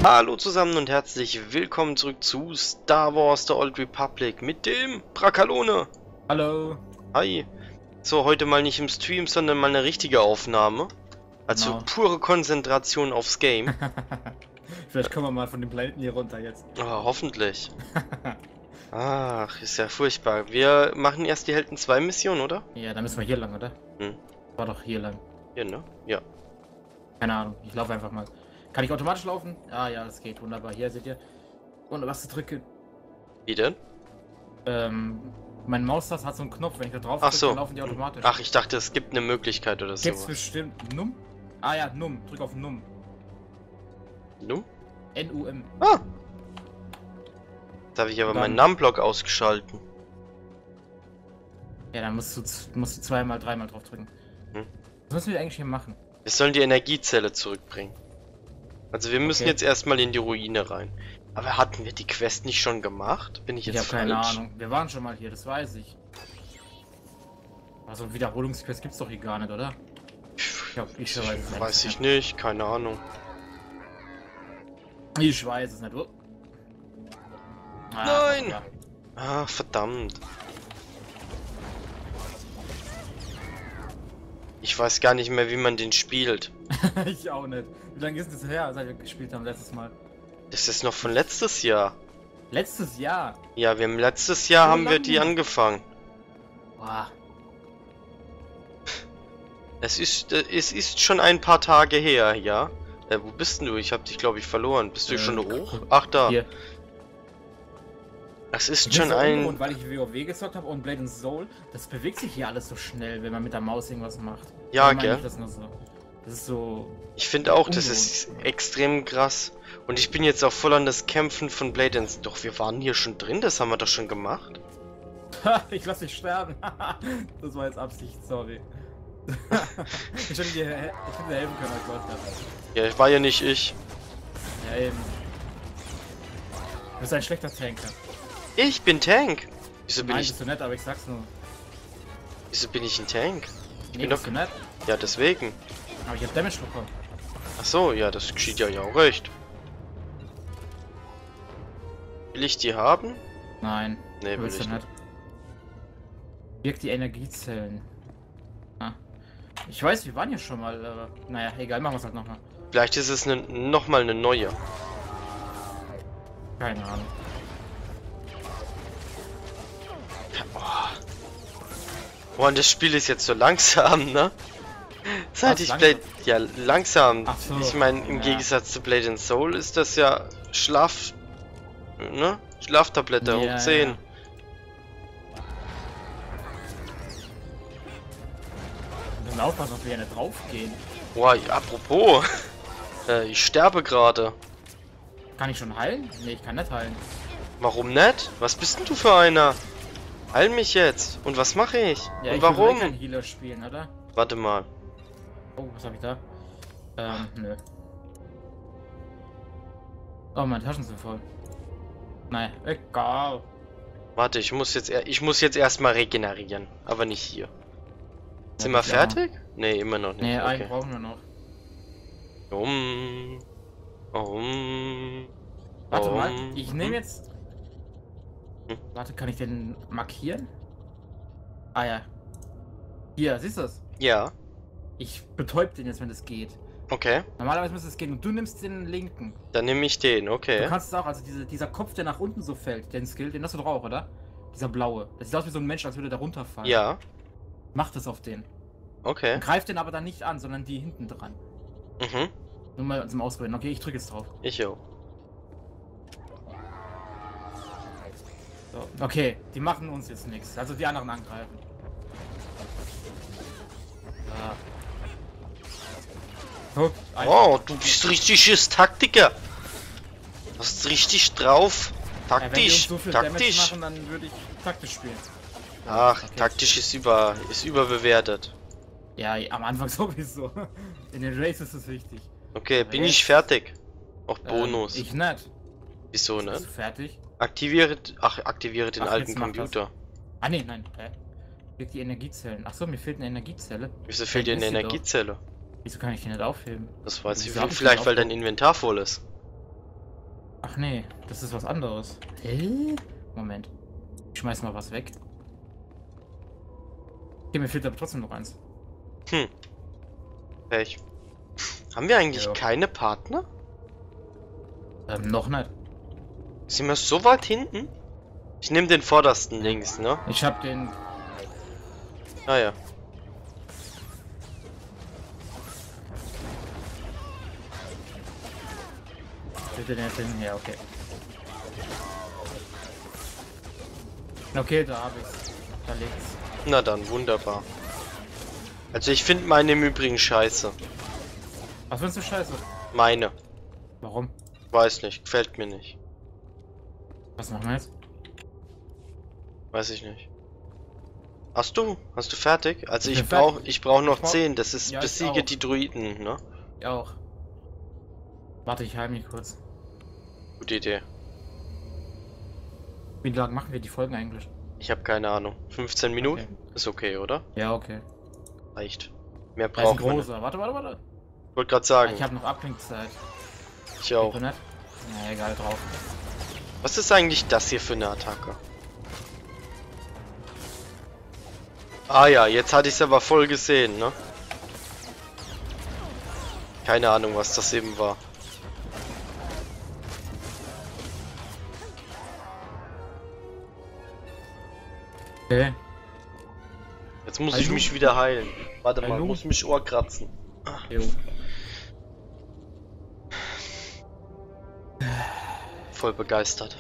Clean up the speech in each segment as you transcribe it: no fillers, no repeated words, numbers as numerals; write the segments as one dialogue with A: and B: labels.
A: Hallo zusammen und herzlich willkommen zurück zu Star Wars The Old Republic mit dem Brakalone.
B: Hallo.
A: Hi. So, heute mal nicht im Stream, sondern mal eine richtige Aufnahme. Also
B: Genau.
A: pure Konzentration aufs Game.
B: Vielleicht kommen wir mal von dem Planeten hier runter jetzt.
A: Oh, hoffentlich. Ach, ist ja furchtbar. Wir machen erst die Helden 2 Mission, oder?
B: Ja, dann müssen wir hier lang, oder?
A: Hm.
B: War doch hier lang.
A: Hier, ne? Ja.
B: Keine Ahnung, ich laufe einfach mal. Kann ich automatisch laufen? Ah ja, das geht. Wunderbar. Hier seht ihr. Und was zu drücken.
A: Wie denn?
B: Mein Maustaste hat so einen Knopf, wenn ich da drauf
A: Ach
B: drücke,
A: so.
B: dann laufen die automatisch.
A: Ach, ich dachte, es gibt eine Möglichkeit oder so.
B: Gibt's bestimmt. Num? Ah ja, Num. Drück auf Num.
A: Nu?
B: N-U-M.
A: Ah! Da habe ich aber meinen Numblock ausgeschalten.
B: Ja, dann musst du zweimal, dreimal drauf drücken.
A: Hm.
B: Was müssen wir eigentlich hier machen?
A: Wir sollen die Energiezelle zurückbringen. Also wir müssen jetzt erstmal in die Ruine rein. Aber hatten wir die Quest nicht schon gemacht? Bin ich jetzt
B: Ich habe keine
A: falsch?
B: Ahnung. Wir waren schon mal hier, das weiß ich. Also Wiederholungsquest gibt's doch hier gar nicht, oder?
A: Weiß ich nicht, keine Ahnung.
B: Ich weiß es nicht. Oh.
A: Nein!
B: Ja.
A: Ah, verdammt. Ich weiß gar nicht mehr, wie man den spielt.
B: Ich auch nicht. Wie lange ist das her, seit wir gespielt haben letztes Mal?
A: Das ist noch von letztes Jahr.
B: Letztes Jahr?
A: Ja, wir haben letztes Jahr haben wir die angefangen.
B: Boah.
A: Es ist schon ein paar Tage her, ja. Wo bist denn du? Ich habe dich, glaube ich, verloren. Bist du schon hoch? Ach, da.
B: Hier.
A: Das ist schon ein...
B: Und weil ich WoW gezockt habe und Blade and Soul, das bewegt sich hier alles so schnell, wenn man mit der Maus irgendwas macht.
A: Ja,
B: Oder meine
A: gell?
B: ich das nur so? Das ist so...
A: Ich finde auch, das
B: ungewohnt.
A: ist extrem krass. Und ich bin jetzt auch voll an das Kämpfen von Blade and... Doch, wir waren hier schon drin, das haben wir doch schon gemacht.
B: Ich lass dich sterben. Das war jetzt Absicht, sorry. Ich hätte dir helfen können, als Gott.
A: Ja, war ja nicht ich.
B: Ja, eben. Du bist ein schlechter Tanker.
A: Ich bin Tank. Wieso bin
B: Nein,
A: ich...
B: bist du nett, aber ich sag's nur.
A: Wieso bin ich ein Tank?
B: Nee,
A: bin
B: bist
A: doch-
B: du nett?
A: Ja, deswegen.
B: Aber ich hab Damage bekommen.
A: Ach so, ja, das geschieht ja auch recht. Will ich die haben?
B: Nein.
A: Nee, will
B: Willst
A: ich
B: du
A: nicht.
B: nicht. Wirkt die Energiezellen. Ah. Ich weiß, wir waren hier schon mal, aber naja, egal, machen wir es halt nochmal.
A: Vielleicht ist es nochmal eine neue.
B: Keine Ahnung.
A: Oh, und das Spiel ist jetzt so langsam, ne? Seit
B: Was,
A: ich
B: langsam?
A: Blade... Ja, langsam.
B: Ach so,
A: Ich meine, im
B: ja.
A: Gegensatz zu Blade and Soul ist das ja Schlaf... Ne? Schlaftablette hoch 10.
B: Ja. Wir müssen aufpassen, dass wir hier nicht draufgehen.
A: Boah, apropos. Ich sterbe gerade.
B: Kann ich schon heilen? Nee, ich kann nicht heilen.
A: Warum nicht? Was bist denn du für einer? Heil mich jetzt. Und was mache ich?
B: Ja,
A: Und
B: ich
A: warum?
B: will keinen Healer spielen, oder?
A: Warte mal.
B: Oh, was habe ich da? Nö. Oh, meine Taschen sind voll. Naja, egal.
A: Warte, ich muss jetzt erstmal regenerieren. Aber nicht hier. Sind wir
B: Ja,
A: fertig? Nee, immer noch nicht.
B: Nee, einen
A: Okay.
B: brauchen wir noch. Warte mal, ich nehme jetzt...
A: Hm?
B: Warte, kann ich den markieren? Ah ja. Hier, siehst du das?
A: Ja,
B: Ich betäub den jetzt, wenn das geht.
A: okay.
B: Normalerweise müsste es gehen und du nimmst den linken.
A: Dann nehme ich den,
B: Du
A: okay.
B: kannst es auch, also dieser Kopf, der nach unten so fällt, den Skill, den hast du doch auch, oder? Dieser blaue. Das sieht aus wie so ein Mensch, als würde der runterfallen.
A: Ja,
B: Mach das auf den.
A: okay.
B: Und greif den aber dann nicht an, sondern die hinten dran.
A: Mhm,
B: Nur mal zum Ausprobieren. Okay, ich drücke jetzt drauf.
A: ich auch.
B: So. Okay, die machen uns jetzt nichts. Also die anderen angreifen. Ah. Guck,
A: Oh, du bist richtiges Taktiker. Du hast richtig drauf.
B: ja, wenn die uns
A: Taktisch,
B: so viel Damage
A: taktisch.
B: machen, dann würde ich taktisch spielen.
A: Ach,
B: Okay.
A: taktisch ist überbewertet.
B: Ja, am Anfang sowieso. In den Races ist es wichtig.
A: Okay, bin
B: jetzt-
A: ich fertig. Auch Bonus.
B: Ich nicht.
A: Wieso, ne?
B: Bist du fertig?
A: Aktiviere den
B: Ach,
A: alten
B: jetzt mach
A: Computer.
B: Ah ne, nein. Wirkt die Energiezellen. Achso, mir fehlt eine Energiezelle.
A: Wieso fehlt dir eine
B: Ist sie doch.
A: Energiezelle?
B: Wieso kann ich die nicht aufheben?
A: Das weiß ich
B: Wieso hab ich die
A: vielleicht, weil
B: aufgehoben?
A: dein Inventar voll ist.
B: Ach nee, das ist was anderes. Hä? Moment. Ich schmeiß mal was weg. Okay, mir fehlt aber trotzdem noch eins.
A: Hm. Pech. Haben wir eigentlich
B: Ja.
A: keine Partner?
B: Noch nicht.
A: Sind wir so weit hinten? Ich nehme den vordersten links, ne?
B: Ich hab den.
A: Ah ja.
B: Bitte den finden. Ja, okay. Okay, da hab ich's. Da liegt's.
A: Na dann, wunderbar. Also ich finde meine im Übrigen scheiße.
B: Was findest du scheiße?
A: Meine.
B: Warum?
A: Weiß nicht, gefällt mir nicht.
B: Was machen wir jetzt?
A: Weiß ich nicht. Hast du? Hast du fertig? Also
B: Ich
A: ich
B: bin
A: brauche
B: fertig.
A: noch
B: Ich brauch-
A: 10. Das ist
B: Ja, ich
A: besiege
B: auch.
A: die Druiden, ne?
B: Ich auch. Warte, ich heim mich kurz.
A: Gute Idee.
B: Wie lange machen wir die Folgen eigentlich?
A: Ich habe keine Ahnung. 15 Minuten?
B: Okay.
A: Ist okay, oder?
B: Ja, okay.
A: Reicht. Mehr
B: Da ist ein
A: braucht man nicht.
B: großer. Warte.
A: Ich wollte gerade sagen,
B: Ich habe noch Abklingzeit.
A: ich auch.
B: Geht nicht? Na, egal, drauf.
A: Was ist eigentlich das hier für eine Attacke? Ah ja, jetzt hatte ich es aber voll gesehen, ne? Keine Ahnung, was das eben war.
B: Okay.
A: Jetzt muss ich
B: Hallo?
A: mich wieder heilen. Warte mal,
B: Hallo?
A: muss mich Ohr kratzen.
B: Jo.
A: Voll begeistert.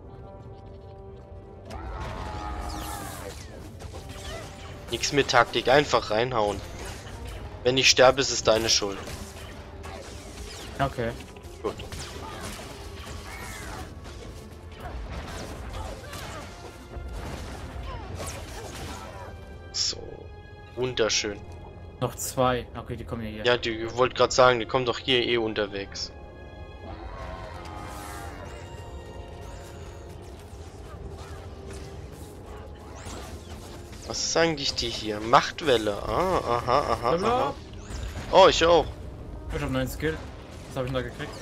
A: Nix mit Taktik, einfach reinhauen. Wenn ich sterbe, ist es deine Schuld.
B: Okay.
A: Gut. So. Wunderschön.
B: Noch zwei. Okay, die kommen ja hier.
A: Ja, die wollte gerade sagen, die kommen doch hier eh unterwegs. Was ist eigentlich die hier? Machtwelle. Ah, aha.
B: Blablabla.
A: Oh, ich auch.
B: Ich hab einen neuen Skill. Was habe ich denn da gekriegt?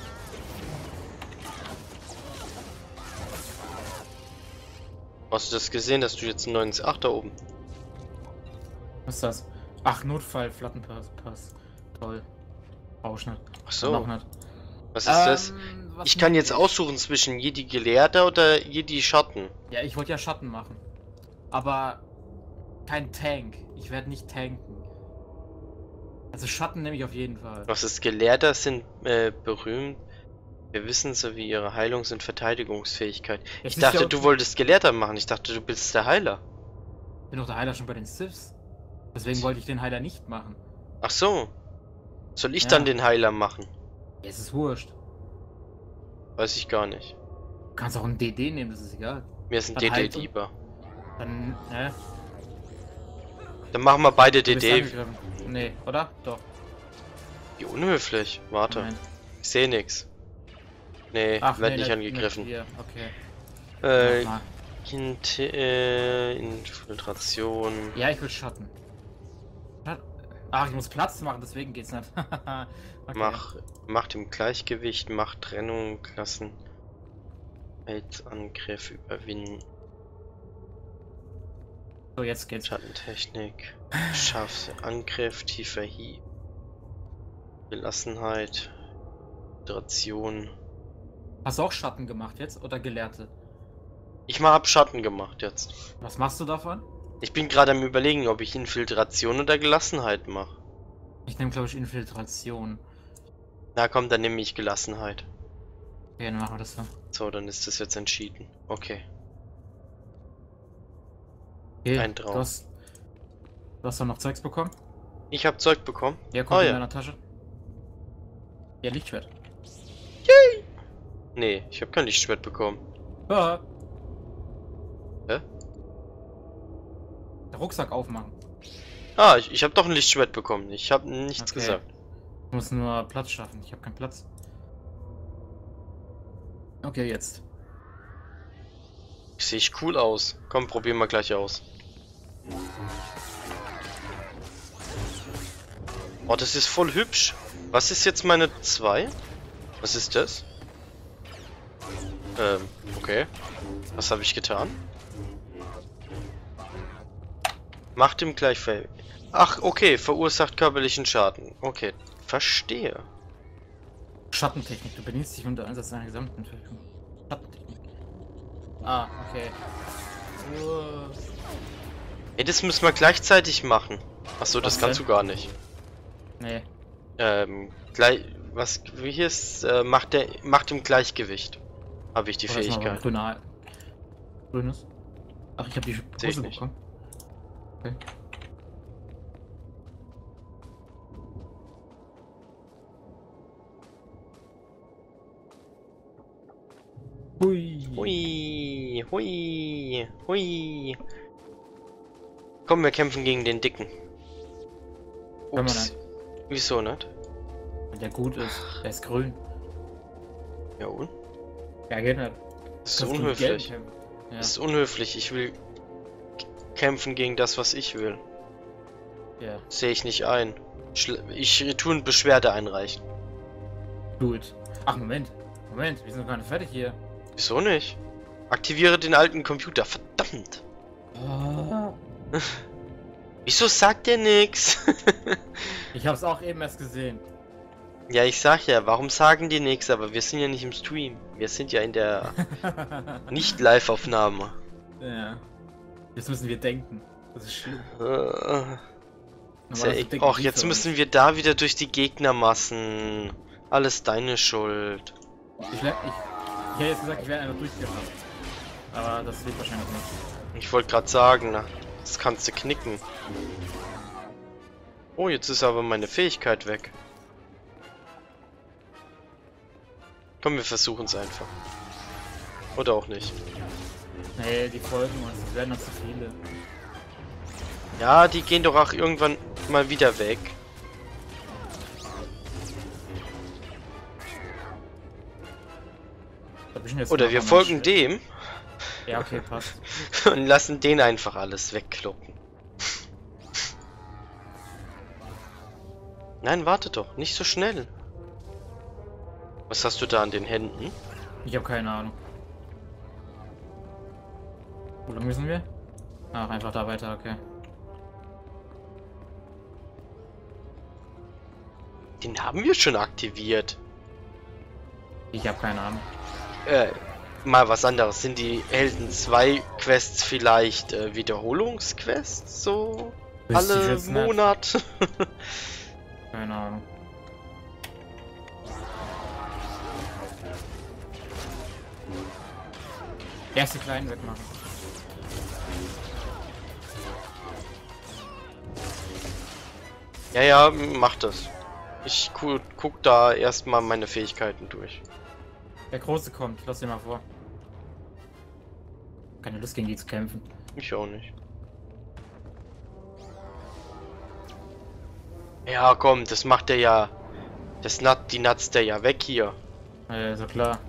A: Hast du das gesehen, dass du jetzt einen neuen... Ach, da oben.
B: Was ist das? Ach, Notfall, Flattenpass. Toll. Brauch ich nicht.
A: Ach so.
B: Noch nicht.
A: Was ist das?
B: was
A: Ich kann
B: nehm
A: jetzt aussuchen zwischen Jedi Gelehrter oder Jedi Schatten.
B: Ja, ich wollte ja Schatten machen. Aber kein Tank. Ich werde nicht tanken. Also Schatten nehme ich auf jeden Fall.
A: Was ist Gelehrter sind berühmt. Wir wissen so wie ihre Heilungs- und Verteidigungsfähigkeit.
B: Jetzt
A: Ich
B: ist
A: dachte,
B: ja-
A: du wolltest Gelehrter machen. Ich dachte, du bist der Heiler.
B: Ich bin doch der Heiler schon bei den Siths. Deswegen wollte ich den Heiler nicht machen.
A: Ach so. Soll ich
B: Ja.
A: dann den Heiler machen?
B: Ja, es ist wurscht.
A: Weiß ich gar nicht.
B: Du kannst auch einen DD nehmen, das ist egal.
A: Mir ist ein
B: Dann
A: DD
B: halt-
A: lieber.
B: Dann, ne?
A: Dann machen wir beide
B: Du bist
A: DD.
B: angegriffen. Nee, oder? Doch.
A: Wie unhöflich. Warte.
B: Nein.
A: Ich sehe nix. Nee, werd nicht
B: nicht
A: angegriffen.
B: hier. Okay. Mach mal.
A: Infiltration.
B: Ja, ich will Schatten. Ach, ich muss Platz machen, deswegen geht's nicht. Okay.
A: Macht im Gleichgewicht, macht Trennung, Klassen. Angriff überwinden.
B: So, jetzt geht's.
A: Schattentechnik. Schafft Angriff, tiefer Hieb. Gelassenheit. Hydration.
B: Hast du auch Schatten gemacht jetzt oder Gelehrte?
A: Ich hab Schatten gemacht jetzt.
B: Was machst du davon?
A: Ich bin gerade am Überlegen, ob ich Infiltration oder Gelassenheit mache.
B: Ich nehme, glaube ich, Infiltration.
A: Na komm, dann nehme ich Gelassenheit.
B: Okay, dann machen wir das so.
A: So, dann ist das jetzt entschieden. Okay.
B: Okay,
A: Ein Traum.
B: Du hast doch noch Zeugs bekommen?
A: Ich habe Zeug bekommen.
B: Ja, kommt
A: Oh
B: in
A: ja.
B: deiner Tasche. Ja, Lichtschwert.
A: Nee, ich habe kein Lichtschwert bekommen.
B: Ja.
A: Hä?
B: Der Rucksack aufmachen.
A: Ah, ich habe doch ein Lichtschwert bekommen. Ich habe nichts
B: Okay.
A: gesagt.
B: Ich muss nur Platz schaffen. Ich habe keinen Platz. Okay, jetzt.
A: Sehe ich cool aus. Komm, probieren wir gleich aus. Oh, das ist voll hübsch. Was ist jetzt meine 2? Was ist das? Okay. Was habe ich getan? Macht ihm gleich Fail. Ach, okay, verursacht körperlichen Schaden. Okay, verstehe.
B: Schattentechnik, du bedienst dich unter Einsatz deiner gesamten Verfügung. Schattentechnik. Ah, okay.
A: Ey, das müssen wir gleichzeitig machen. Achso, das
B: Was
A: kannst
B: denn?
A: du gar nicht.
B: Nee.
A: Wie hier ist, macht im Gleichgewicht. Habe ich die
B: Oder ist noch
A: Fähigkeit.
B: ein grünes? Ach, ich habe die
A: Seh ich
B: Hose
A: nicht.
B: bekommen. Okay. Hui.
A: Hui, hui, hui. Komm, wir kämpfen gegen den Dicken.
B: Können wir
A: Ups. Wieso nicht?
B: Wenn der gut ist, der ist grün.
A: Ja und?
B: Ja, geht nicht.
A: Das ist
B: Kannst du mit
A: unhöflich.
B: Gelb kämpfen. Ja.
A: Das ist unhöflich. Ich will kämpfen gegen das, was ich will.
B: Ja,
A: Sehe ich nicht ein. Ich tue eine Beschwerde einreichen.
B: do it. Ach, Moment. Moment, wir sind noch gar nicht fertig hier.
A: Wieso nicht? Aktiviere den alten Computer. Verdammt. Wieso sagt der nix?
B: Ich hab's auch eben erst gesehen.
A: Ja, ich sag ja, warum sagen die nix? Aber wir sind ja nicht im Stream. Wir sind ja in der Nicht-Live-Aufnahme.
B: Ja. Jetzt müssen wir denken. Das ist schlimm.
A: Ist ja Och, jetzt müssen wir da wieder durch die Gegnermassen. Alles deine Schuld.
B: Ich hätte jetzt gesagt, ich werde einfach durchgemacht. Aber das wird wahrscheinlich nicht.
A: Ich wollte gerade sagen, na, das kannst du knicken. Oh, jetzt ist aber meine Fähigkeit weg. Komm, wir versuchen es einfach. Oder auch nicht.
B: Nee, die folgen uns, es werden noch zu viele.
A: Ja, die gehen doch auch irgendwann mal wieder weg.
B: Da bin ich jetzt
A: Oder
B: noch
A: wir
B: am
A: folgen
B: Mensch.
A: dem
B: Ja, okay, passt.
A: und lassen den einfach alles wegkloppen. Nein, warte doch, nicht so schnell. Was hast du da an den Händen?
B: Ich habe keine Ahnung. Wo lang müssen wir? Ach, einfach da weiter, okay.
A: Den haben wir schon aktiviert.
B: Ich habe keine Ahnung.
A: Mal was anderes. Sind die Helden 2 Quests vielleicht Wiederholungsquests? So
B: Wüsste ich
A: alle
B: jetzt nicht.
A: Monat?
B: Keine Ahnung. Erste kleinen wegmachen.
A: Ja, ja, mach das. Ich guck da erstmal meine Fähigkeiten durch.
B: Der Große kommt, lass dir mal vor. Keine Lust gegen die zu kämpfen.
A: Ich auch nicht. Ja, komm, das macht er ja. Die natzt der ja weg hier.
B: So klar.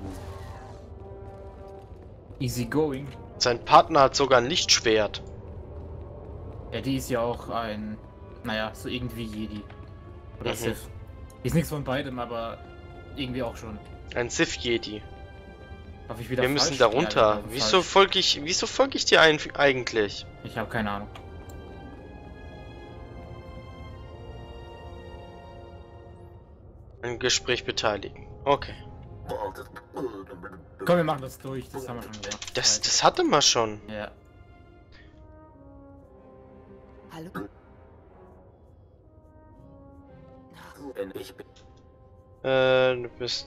B: Easy going.
A: Sein Partner hat sogar ein Lichtschwert.
B: Ja, die ist ja auch ein, naja, so irgendwie Jedi. Oder Sith. Ist nichts von beidem, aber irgendwie auch schon.
A: Ein Sith-Jedi.
B: Darf ich wieder
A: Wir müssen
B: falsch?
A: da
B: Ja,
A: runter.
B: genau,
A: Wieso
B: falsch.
A: folge ich dir eigentlich?
B: Ich habe keine Ahnung.
A: Ein Gespräch beteiligen. Okay.
B: Komm, wir machen das durch. Das haben wir schon gemacht.
A: Das hatte man schon.
B: Ja.
C: Hallo?
A: Du bist.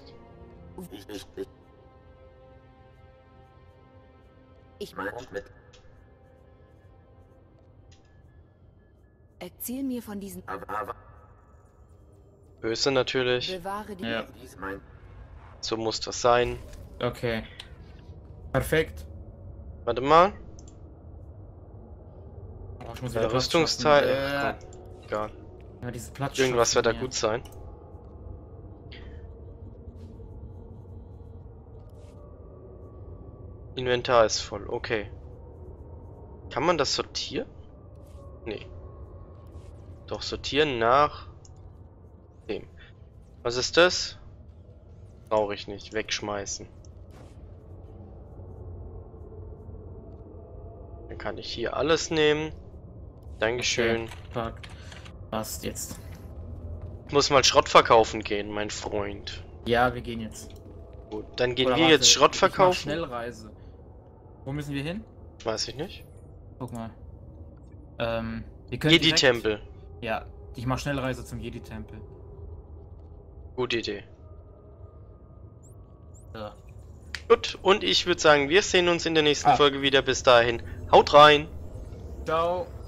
C: Ich erzähl mir von diesen.
A: Böse natürlich.
C: Bewahre die.
B: Ja.
A: So muss das sein.
B: Okay. Perfekt.
A: Warte mal.
B: Oh, ich muss wieder
A: Rüstungsteil.
B: Platz
A: Ach, komm. Egal.
B: schaffen. Ja, dieses Platz
A: Irgendwas wird da
B: schaffen,
A: gut sein. Inventar ist voll. Okay. Kann man das sortieren? Nee. Doch, sortieren nach dem. Was ist das? Brauche ich nicht. Wegschmeißen. Dann kann ich hier alles nehmen. Dankeschön.
B: Okay, passt jetzt.
A: Ich muss mal Schrott verkaufen gehen, mein Freund.
B: Ja, wir gehen jetzt.
A: Gut, dann gehen
B: Oder
A: wir
B: warte,
A: jetzt Schrott
B: ich mach
A: verkaufen.
B: Schnellreise. Wo müssen wir hin?
A: Weiß ich nicht.
B: Guck mal. Wir können
A: Jedi-Tempel.
B: Ja, ich mach Schnellreise zum Jedi-Tempel.
A: Gute Idee.
B: So.
A: Gut, und ich würde sagen, wir sehen uns in der nächsten
B: Ah.
A: Folge wieder. Bis dahin. Haut rein!
B: Ciao.